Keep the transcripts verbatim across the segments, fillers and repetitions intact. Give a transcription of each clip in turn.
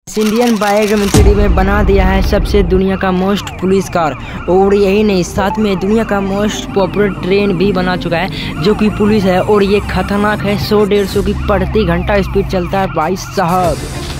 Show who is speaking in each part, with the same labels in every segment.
Speaker 1: Indian bike community में बना दिया है सबसे दुनिया का मोस्ट पुलिस कार। और यही नहीं, साथ में दुनिया का मोस्ट पॉपुलर ट्रेन भी बना चुका है जो कि पुलिस है। और ये खतरनाक है, सौ डेढ़ सौ की प्रति घंटा स्पीड चलता है भाई साहब।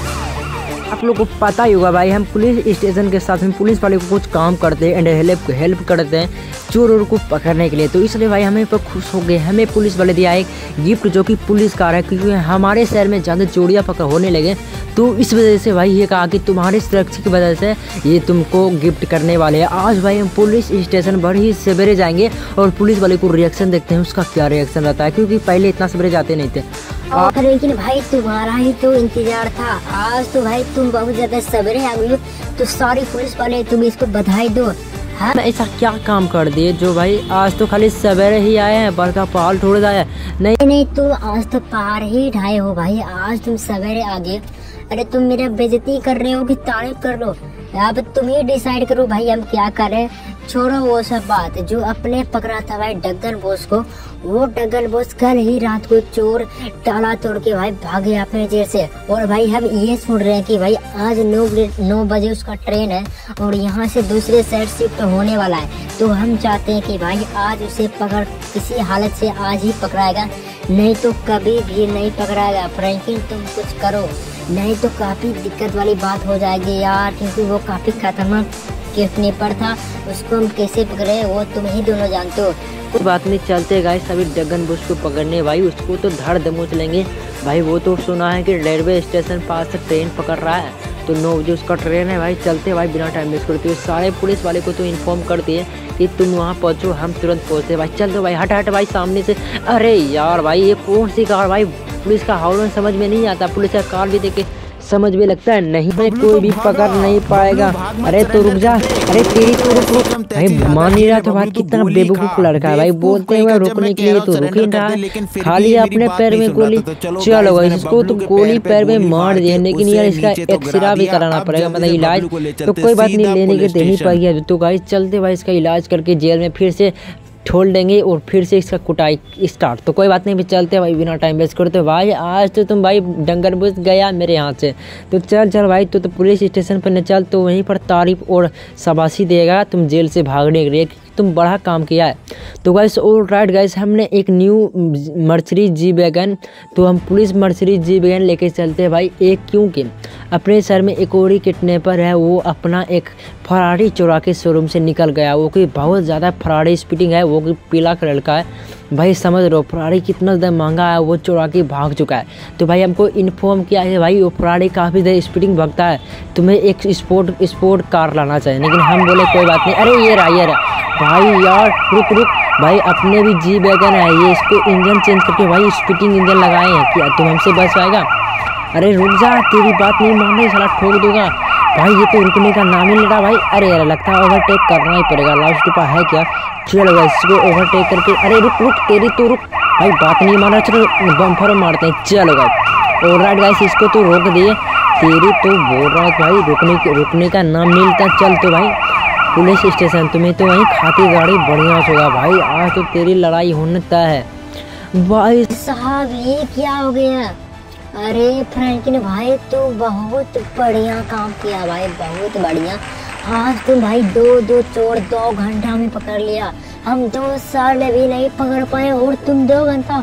Speaker 1: आप लोग को पता ही होगा भाई, हम पुलिस स्टेशन के साथ में पुलिस वाले को कुछ काम करते हैं एंड हेल्प हेल्प करते हैं चोर और को पकड़ने के लिए। तो इसलिए भाई हमें पर खुश हो गए, हमें पुलिस वाले दिया एक गिफ्ट जो कि पुलिस कार है, क्योंकि हमारे शहर में ज़्यादा चोरियाँ पकड़ होने लगे। तो इस वजह से भाई ये कहा कि तुम्हारी सुरक्षा की वजह से ये तुमको गिफ्ट करने वाले हैं। आज भाई हम पुलिस स्टेशन बड़ी सवेरे जाएंगे और पुलिस वाले को रिएक्शन देखते हैं, उसका क्या रिएक्शन रहता है, क्योंकि पहले इतना सवेरे जाते नहीं थे।
Speaker 2: और लेकिन भाई तुम्हारा ही तो इंतजार था, आज तो भाई तुम बहुत ज्यादा सवेरे आ गई हो, तो सारी पुलिस वाले तुम इसको बधाई दो। हाँ
Speaker 1: ऐसा क्या काम कर दिए जो भाई आज तो खाली सवेरे ही आए हैं, बड़का पहाड़ थोड़ा जाए नहीं
Speaker 2: नहीं तुम आज तो पहाड़ ही ढाए हो भाई, आज तुम सवेरे आ गए। अरे तुम मेरा बेइज्जती कर रहे हो कि तारीफ कर लो, अब तुम ही डिसाइड करो भाई हम क्या करें। छोड़ो वो सब बात, जो अपने पकड़ा था भाई डग्गन बोस को, वो डग्गन बोस कल ही रात को चोर ताला तोड़ के भाई भागे अपने जेल से। और भाई हम ये सुन रहे हैं कि भाई आज नौ नौ बजे उसका ट्रेन है और यहाँ से दूसरे शहर शिफ्ट होने वाला है। तो हम चाहते हैं कि भाई आज उसे पकड़, किसी हालत से आज ही पकड़ाएगा, नहीं तो कभी भी नहीं पकड़ाएगा। फ्रैंकलिन तुम कुछ करो, नहीं तो काफी दिक्कत वाली बात हो जाएगी यार, क्योंकि वो काफी खतरनाक किडनैपर था, उसको हम कैसे पकड़े वो तुम ही दोनों जानते हो।
Speaker 1: कोई बात नहीं, चलते गाइस सभी डग्गन बोस को पकड़ने भाई, उसको तो धड़ दमोच लेंगे भाई। वो तो सुना है कि रेलवे स्टेशन पास से ट्रेन पकड़ रहा है, तो नौ बजे उसका ट्रेन है भाई। चलते भाई बिना टाइम वेस्ट करते हुए, सारे पुलिस वाले को तो इन्फॉर्म कर दिए कि तुम वहाँ पहुँचो, हम तुरंत पहुँचते भाई। चल दो भाई, हट हट भाई सामने से। अरे यार भाई ये कौन सी कार भाई, पुलिस का हॉर्न समझ में नहीं आता, पुलिस का कार भी देखे समझ में लगता है नहीं भाई कोई भी पकड़ नहीं पाएगा। अरे तो रुक जा, अरे तेरी तो रुक रुक भाई, मान नहीं रहा तो बात, कितना बेवकूफ लड़का है भाई, बोलते हुए रुकने के लिए तो रुक ही रहा है, खाली अपने पैर में गोली। चलो इसको तो गोली पैर में मार दिए, लेकिन यार इसका एक्सरे भी कराना पड़ेगा, मतलब इलाज तो कोई बात नहीं, लेने के देनी पड़ेगी। तो गाइस चलते भाई इसका इलाज करके जेल में फिर से छोड़ देंगे और फिर से इसका कुटाई स्टार्ट। तो कोई बात नहीं, भी चलते भाई बिना टाइम वेस्ट करते भाई। आज तो तुम भाई डंगर बुझ गया मेरे यहाँ से, तो चल चल भाई, तो, तो पुलिस स्टेशन पर न चल, तो वहीं पर तारीफ और शाबाशी देगा तुम जेल से भागने के लिए, तुम बड़ा काम किया है। तो गाइस ऑल राइट गाइस, हमने एक न्यू मर्सिडीज जी वैगन, तो हम पुलिस मर्सिडीज जी वैगन लेके चलते हैं भाई। एक क्योंकि अपने शहर में एक और किडनैपर है, वो अपना एक फरारी चुरा के शोरूम से निकल गया, वो कि बहुत ज़्यादा फरारी स्पीडिंग है, वो कि पीला कलर का है भाई, समझ लो फरारी कितना ज़्यादा महंगा है, वो चुरा के भाग चुका है। तो भाई हमको इन्फॉर्म किया है भाई वो फरारी काफ़ी देर स्पीडिंग भागता है, तुम्हें एक स्पोर्ट स्पोर्ट कार लाना चाहिए। लेकिन हम बोले कोई बात नहीं। अरे ये रहा ये रहा भाई, यार रुक रुक भाई, अपने भी जी वैगन है ये, इसको इंजन चेंज करके भाई स्पीडिंग इंजन लगाए हैं, क्या तुम हमसे बच पाएगा? अरे रुक जा, तेरी बात नहीं मान रही साला, ठोक दूंगा भाई, ये तो रुकने का नाम ही नहीं रहा भाई। अरे यार लगता है ओवरटेक करना ही पड़ेगा, लास्ट टिपा है क्या? चलो भाई इसको ओवरटेक करके, अरे रुक रुक तेरी तो रुक भाई, बात नहीं मान रहा, चलो बम्फर मारते हैं। चलो भाई और राइट गाइस, इसको तो रोक दिए, तेरी तो बोल रहा है भाई रुकने रुकने का नाम नहीं लेता। चल तो भाई पुलिस स्टेशन, तुम्हें तो वहीं खाती गाड़ी बढ़िया होगा भाई, आज तो तेरी लड़ाई होने तय है भाई
Speaker 2: साहब। ये क्या हो गया? अरे फ्रैंकलिन भाई तो बहुत बढ़िया काम किया भाई, बहुत बढ़िया। आज तुम भाई दो दो चोर दो घंटा में पकड़ लिया, हम दो साल भी नहीं पकड़ पाए और तुम दो घंटा।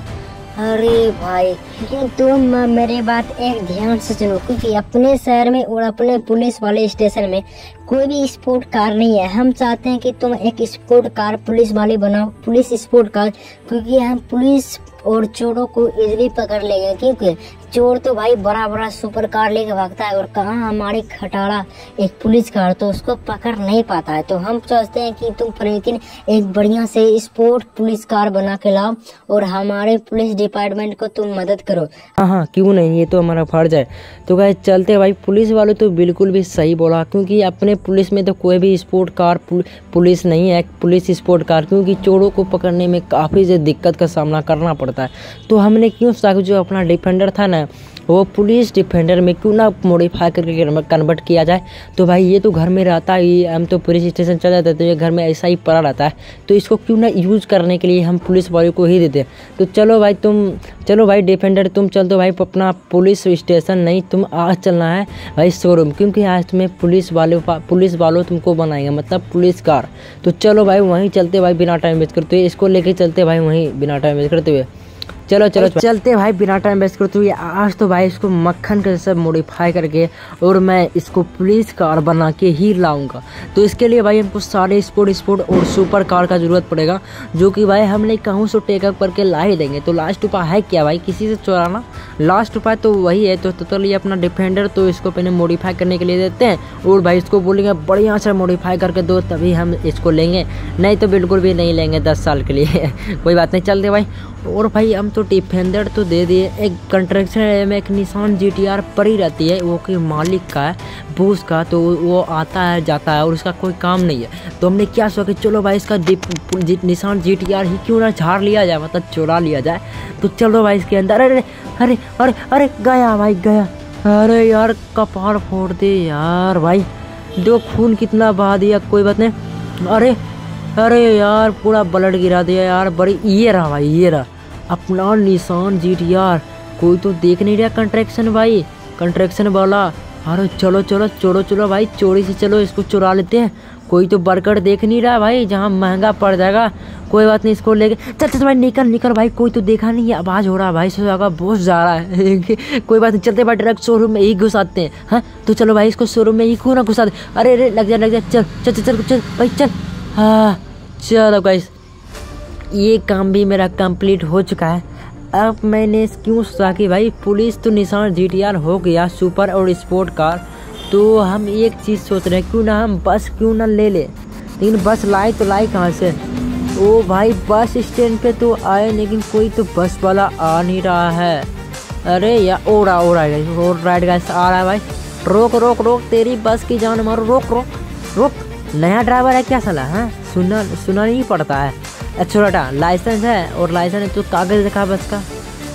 Speaker 2: अरे भाई तुम मेरे बात एक ध्यान से सुनो, क्योंकि अपने शहर में और अपने पुलिस वाले स्टेशन में कोई भी स्पोर्ट कार नहीं है। हम चाहते हैं कि तुम एक स्पोर्ट कार पुलिस वाले बनाओ, पुलिस स्पोर्ट कार, क्योंकि हम पुलिस और चोरों को इजीली पकड़ लेंगे, क्योंकि चोर तो भाई बड़ा बड़ा सुपर कार लेके भागता है और कहाँ हमारी खटारा एक पुलिस कार, तो उसको पकड़ नहीं पाता है। तो हम सोचते हैं कि तुम फ्रैंकलिन एक बढ़िया से स्पोर्ट पुलिस कार बना के लाओ और हमारे पुलिस डिपार्टमेंट को तुम मदद करो।
Speaker 1: हाँ हाँ क्यों नहीं, ये तो हमारा फर्ज है। तो गाइस चलते भाई, पुलिस वाले तो बिल्कुल भी सही बोला, क्योंकि अपने पुलिस में तो कोई भी स्पोर्ट कार पुलिस नहीं है, पुलिस स्पोर्ट कार, क्योंकि चोरों को पकड़ने में काफ़ी ज़्यादा दिक्कत का सामना करना पड़ता है। तो हमने क्यों सोचा, जो अपना डिफेंडर था ना वो पुलिस डिफेंडर में क्यों ना मॉडिफाई करके कन्वर्ट किया जाए। तो भाई ये तो घर में रहता है, हम तो पुलिस स्टेशन चले जाते तो ये घर में ऐसा ही पड़ा रहता है, तो इसको क्यों ना यूज़ करने के लिए हम पुलिस वाले को ही देते। तो चलो भाई तुम चलो भाई डिफेंडर तुम चल दो भाई अपना पुलिस स्टेशन, नहीं तुम आज चलना है भाई शोरूम, क्योंकि आज तुम्हें पुलिस वाले पुलिस वालों तुमको बनाएंगे, मतलब पुलिस कार। तो चलो भाई वहीं चलते भाई बिना टाइम वेस्ट करते हुए, इसको लेके चलते भाई वहीं बिना टाइम वेस्ट करते हुए। चलो चलो चलते भाई बिना टाइम वेस्ट करते हुए। आज तो भाई इसको मक्खन के सब मॉडिफाई करके और मैं इसको पुलिस कार बना के ही लाऊंगा। तो इसके लिए भाई हमको सारे स्पोर्ट स्पोर्ट और सुपर कार का ज़रूरत पड़ेगा, जो कि भाई हमने कहूँ से टेकअप करके ला ही देंगे। तो लास्ट उपाय है क्या भाई, किसी से चुराना, लास्ट उपाय तो वही है। तो टोटली अपना डिफेंडर तो इसको पहले मॉडिफाई करने के लिए देते हैं और भाई इसको बोलेंगे बढ़िया से मॉडिफाई करके दो, तभी हम इसको लेंगे, नहीं तो बिल्कुल भी नहीं लेंगे दस साल के लिए कोई बात नहीं, चलते भाई। और भाई हम तो डिफेंडर तो दे दिए, एक कंस्ट्रक्शन एरिया में एक निशान जी टी आर पड़ी रहती है, वो कि मालिक का है बूस का, तो वो आता है जाता है और उसका कोई काम नहीं है। तो हमने क्या सोचा कि चलो भाई इसका निशान जी टी आर ही क्यों ना झाड़ लिया जाए, मतलब चुरा लिया जाए। तो चलो भाई इसके अंदर, अरे अरे अरे अरे गया भाई गया, अरे यार कपार फोड़ दे यार भाई, दो खून कितना बहा दिया, कोई बात नहीं। अरे अरे यार पूरा ब्लड गिरा दिया यार, बड़ी ये रहा भाई, ये रहा अपना निशान जी टी आर। कोई तो देख नहीं रहा कंस्ट्रक्शन भाई, कंस्ट्रक्शन वाला। अरे चलो चलो चलो चलो भाई चोरी से चलो इसको चुरा लेते हैं, कोई तो वर्कर देख नहीं रहा भाई, जहाँ महंगा पड़ जाएगा। कोई बात नहीं, इसको लेके चल चल भाई निकल निकल भाई, कोई तो देखा नहीं है, आवाज़ हो रहा है भाई से जगह बहुत जा रहा है कोई बात नहीं, चलते भाई डायरेक्ट शोरूम में ही घुसाते हैं। हाँ तो चलो भाई इसको शोरूम में ही क्यों ना घुसा दे। अरे अरे लग जा लग जा, चल चल चल चल चल भाई चल। हाँ चलो गाइस ये काम भी मेरा कंप्लीट हो चुका है। अब मैंने क्यों सोचा कि भाई पुलिस तो निशान जी टी आर हो गया, सुपर और स्पोर्ट कार, तो हम एक चीज़ सोच रहे हैं क्यों ना हम बस क्यों ना ले ले। लेकिन बस लाए तो लाए कहाँ से, ओ भाई बस स्टैंड पे तो आए लेकिन कोई तो बस वाला आ नहीं रहा है। अरे यार ओ रहा ओ रहा है रोड राइड गाइस आ रहा है भाई, रोक रोक रोक तेरी बस की जान मारो, रोक रोक रोक। नया ड्राइवर है क्या साला, हाँ सुनना सुनना नहीं पड़ता है। अच्छा बेटा लाइसेंस है, और लाइसेंस है तो कागज दिखा बस का।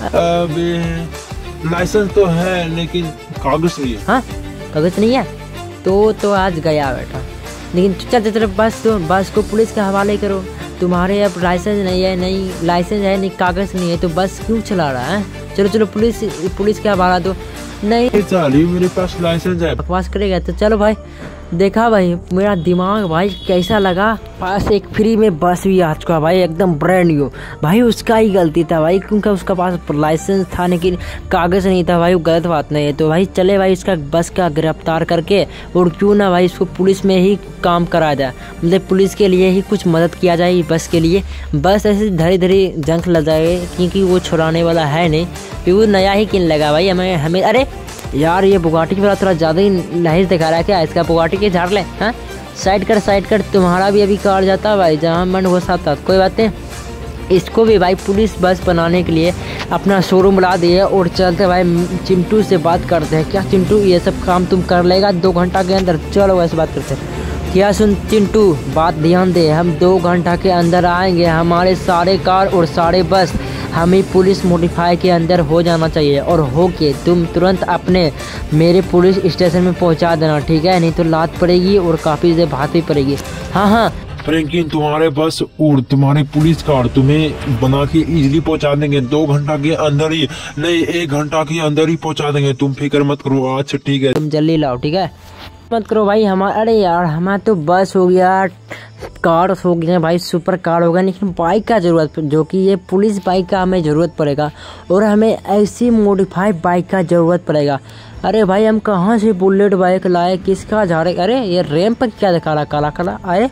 Speaker 3: अबे लाइसेंस तो है लेकिन कागज नहीं है।
Speaker 1: हाँ कागज नहीं है तो तो आज गया बेटा। लेकिन चल चल बस तो बस को पुलिस के हवाले करो, तुम्हारे अब लाइसेंस नहीं है, नहीं लाइसेंस है नहीं कागज नहीं है, तो बस क्यों चला रहा है। चलो चलो पुलिस पुलिस के हवाला दो। नहीं
Speaker 3: साली मेरे पास लाइसेंस है।
Speaker 1: बकवास करेगा तो चलो भाई। देखा भाई मेरा दिमाग भाई कैसा लगा, पास एक फ्री में बस भी आ चुका भाई एकदम ब्रांड न्यू। भाई उसका ही गलती था भाई, क्योंकि उसका पास लाइसेंस था लेकिन कागज़ नहीं था भाई, वो गलत बात नहीं है। तो भाई चले भाई इसका बस का गिरफ्तार करके, और क्यों ना भाई इसको पुलिस में ही काम करा जाए, मतलब पुलिस के लिए ही कुछ मदद किया जाए बस के लिए। बस ऐसे धीरे धीरे जंग लग जाए, क्योंकि वो छुड़ाने वाला है नहीं, क्योंकि वो नया ही किन लगा भाई हमें हमें अरे यार ये बुगाटी वाला थोड़ा ज़्यादा ही नहीं दिखा रहा है क्या, इसका बुगाटी के झाड़ ले। हाँ साइड कर साइड कर, तुम्हारा भी अभी कार जाता भाई जहाँ मन घुसाता। कोई बात नहीं, इसको भी भाई पुलिस बस बनाने के लिए अपना शोरूम बुला दिए, और चलते भाई चिंटू से बात करते हैं। क्या चिंटू ये सब काम तुम कर लेगा दो घंटा के अंदर? चलो वैसे बात करते हैं। क्या सुन चिंटू बात ध्यान दे, हम दो घंटा के अंदर आएंगे, हमारे सारे कार और सारे बस हमें पुलिस मॉडिफाई के अंदर हो जाना चाहिए, और हो के तुम तुरंत अपने मेरे पुलिस स्टेशन में पहुंचा देना, ठीक है? नहीं तो लात पड़ेगी और काफ़ी देर भात भी पड़ेगी। हाँ हाँ
Speaker 3: फ्रैंकलिन तुम्हारे बस और तुम्हारी पुलिस कार तुम्हें बना के इजीली पहुंचा देंगे, दो घंटा के अंदर ही, नहीं एक घंटा के अंदर ही पहुंचा देंगे, तुम फिक्र मत करो। अच्छा ठीक है,
Speaker 1: तुम जल्दी लाओ, ठीक है? मत करो भाई हमारा। अरे यार हमारा तो बस हो गया, कार हो गया भाई, सुपर कार होगा, लेकिन बाइक का ज़रूरत, जो कि ये पुलिस बाइक का हमें ज़रूरत पड़ेगा, और हमें ऐसी मॉडिफाई बाइक का ज़रूरत पड़ेगा। अरे भाई हम कहाँ से बुलेट बाइक लाए, किसका जा रहे? अरे ये रैंप पर क्या दिखा रहा काला काला आए?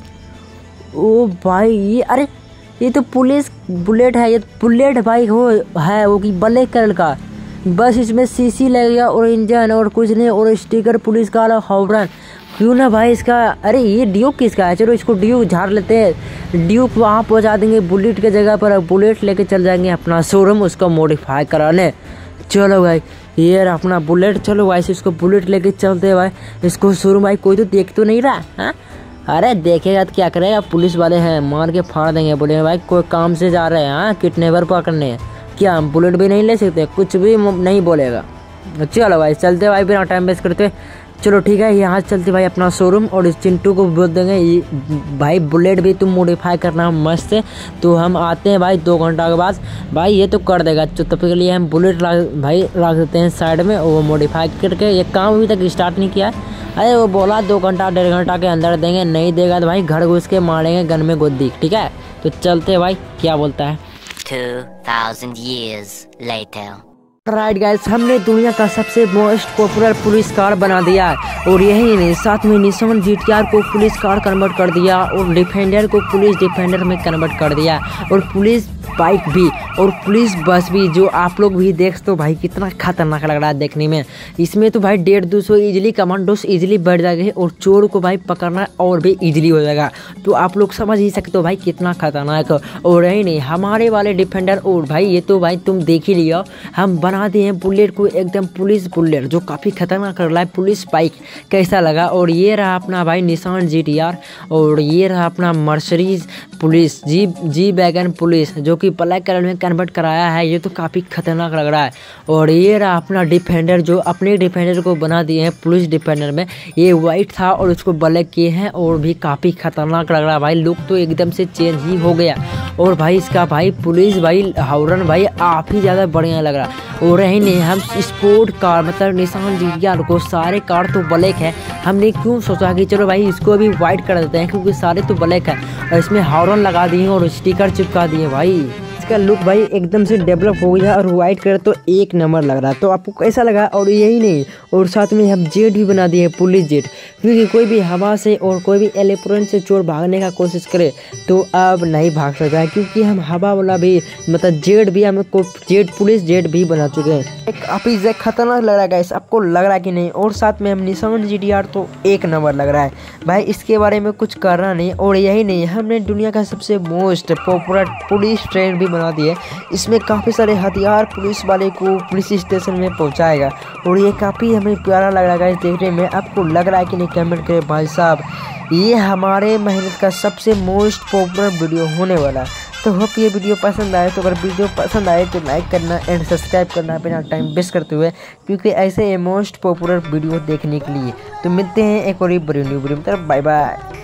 Speaker 1: ओ भाई ये अरे ये तो पुलिस बुलेट है, ये बुलेट बाइक हो है वो कि ब्लैक कलर का, बस इसमें सीसी लगेगा और इंजन और कुछ नहीं, और स्टिकर पुलिस का हॉर्न। क्यों ना भाई इसका, अरे ये ड्यूक किसका है? चलो इसको ड्यूक झाड़ लेते हैं, ड्यूक वहाँ पहुँचा देंगे बुलेट के जगह पर, बुलेट लेके चल जाएंगे अपना शोरूम उसको मॉडिफाई कराने। चलो भाई ये अपना बुलेट, चलो भाई इसको बुलेट लेके चलते भाई इसको शोरूम। भाई कोई तो देख तो नहीं रहा? हाँ अरे देखेगा तो क्या करेगा, पुलिस वाले हैं मार के फाड़ देंगे, बोले भाई कोई काम से जा रहे हैं, हाँ किडनैपर पकड़ने, क्या हम बुलेट भी नहीं ले सकते? कुछ भी नहीं बोलेगा। चलो भाई चलते भाई बिना टाइम वेस्ट करते। चलो ठीक है, यहाँ चलते भाई अपना शोरूम और इस चिंटू को बोल देंगे ये भाई बुलेट भी तुम मॉडिफाई करना मस्त है। तो हम आते हैं भाई दो घंटा के बाद। भाई ये तो कर देगा, तो तब के लिए हम बुलेट भाई रख देते हैं साइड में और वो मॉडिफाई करके। ये काम अभी तक स्टार्ट नहीं किया है। अरे वो बोला दो घंटा डेढ़ घंटा के अंदर देंगे, नहीं देगा तो भाई घर घुस के मारेंगे गन में गोदी। ठीक है, तो चलते हैं भाई, क्या बोलता है।
Speaker 2: two thousand years later.
Speaker 1: Right guys, हमने दुनिया का सबसे मोस्ट पॉपुलर पुलिस कार बना दिया है। और यही नहीं, साथ में निसान जी टी आर को पुलिस कार कन्वर्ट कर दिया और डिफेंडर को पुलिस डिफेंडर में कन्वर्ट कर दिया और पुलिस बाइक भी और पुलिस बस भी, जो आप लोग भी देख तो भाई कितना खतरनाक लग रहा है देखने में। इसमें तो भाई डेढ़ दो सौ ईजिली कमांडोस ईजिली बढ़ जाएंगे और चोर को भाई पकड़ना और भी ईजिली हो जाएगा। तो आप लोग समझ ही सकते हो भाई कितना खतरनाक। और यही नहीं, हमारे वाले डिफेंडर और भाई ये तो भाई तुम देख ही लिया, हम बना दिए हैं बुलेट को एकदम पुलिस बुलेट, जो काफ़ी खतरनाक लग रहा है। पुलिस बाइक कैसा लगा। और ये रहा अपना भाई निसान जी टी आर और ये रहा अपना Mercedes police G G wagon police, जो कि ब्लैक कलर में कन्वर्ट कराया है। ये तो काफ़ी खतरनाक लग रहा है। और ये रहा अपना डिफेंडर, जो अपने डिफेंडर को बना दिए हैं पुलिस डिफेंडर में। ये वाइट था और उसको ब्लैक किए हैं और भी काफ़ी खतरनाक लग रहा है भाई। लुक तो एकदम से चेंज ही हो गया। और भाई इसका भाई पुलिस भाई हॉर्न भाई आप ही ज़्यादा बढ़िया लग रहा। और यही नहीं, हम स्पोर्ट कार मतलब निसान जी टी आर को, सारे कार तो ब्लैक है, हमने क्यों सोचा कि चलो भाई इसको भी वाइट कर देते हैं, क्योंकि सारे तो ब्लैक है। और इसमें हॉर्न लगा दिए और स्टिकर चिपका दिए भाई। इसका लुक भाई एकदम से डेवलप हो गया और वाइट कलर तो एक नंबर लग रहा है। तो आपको कैसा लगा। और यही नहीं, और साथ में हम जेट भी बना दिए पुलिस जेट, क्योंकि कोई भी हवा से और कोई भी एरोप्लेन से चोर भागने का कोशिश करे तो अब नहीं भाग सकता है, क्योंकि हम हवा वाला भी मतलब जेट भी हम जेट पुलिस जेट भी बना चुके हैं। एक काफ़ी खतरनाक लग रहा है गाइस, आपको लग रहा है कि नहीं। और साथ में हम निसान जी टी आर तो एक नंबर लग रहा है भाई, इसके बारे में कुछ करना नहीं। और यही नहीं, हमने दुनिया का सबसे मोस्ट पॉपुलर पुलिस ट्रेन भी बना दी है। इसमें काफ़ी सारे हथियार पुलिस वाले को पुलिस स्टेशन में पहुंचाएगा और ये काफ़ी हमें प्यारा लग रहा है देखने में। आपको लग रहा है कि नहीं, कमेंट करें भाई साहब। ये हमारे मेहनत का सबसे मोस्ट पॉपुलर वीडियो होने वाला है। तो होप ये वीडियो पसंद आए, तो अगर वीडियो पसंद आए तो लाइक करना एंड सब्सक्राइब करना बिना टाइम वेस्ट करते हुए, क्योंकि ऐसे मोस्ट पॉपुलर वीडियो देखने के लिए। तो मिलते हैं एक और बड़ी न्यू वीडियो में। Bye bye.